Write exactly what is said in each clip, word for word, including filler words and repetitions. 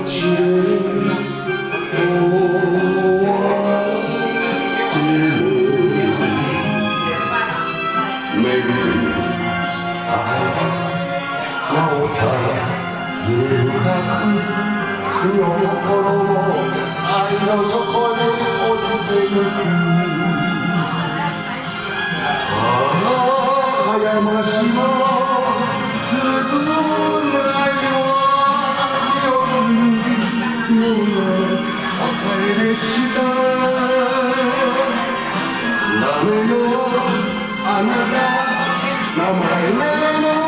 地でなおさらず深く身を心も愛の底に落ちてゆくああやましも償いは夜に別れしたダメよあなた名前なの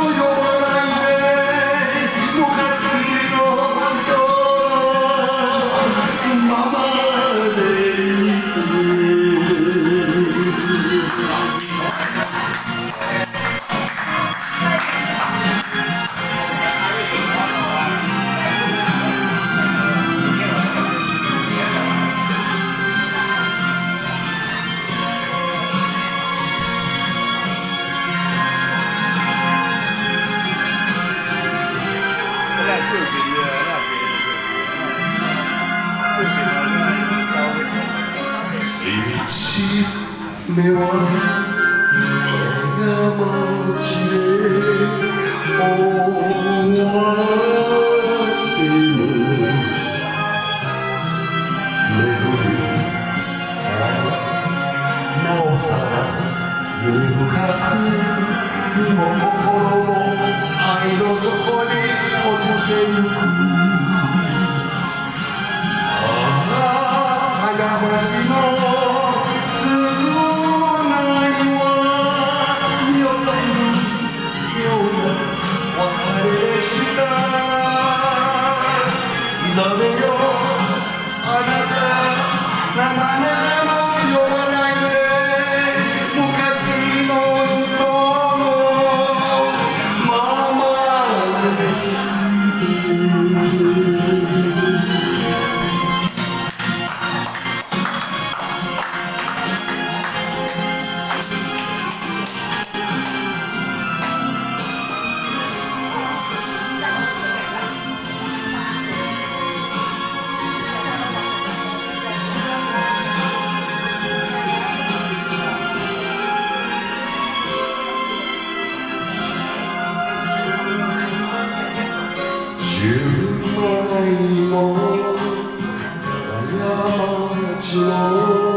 目は過ちで終わっても巡りなおさら深く身も心も愛の底に落ちてゆくああ過ちのダメよあなた名前も呼ばないで昔の人のまま純愛も過ちの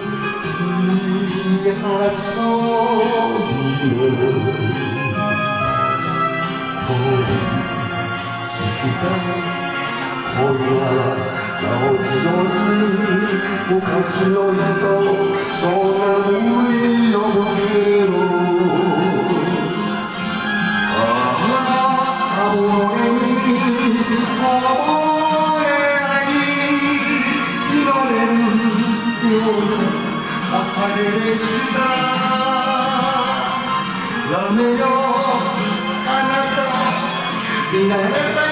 いやそうにも通り過ぎた恋はなおつどに昔の宿そんなふうに呼ぶけどああ俺に覚えない血の出るような別れでしたダメよあなた見慣れた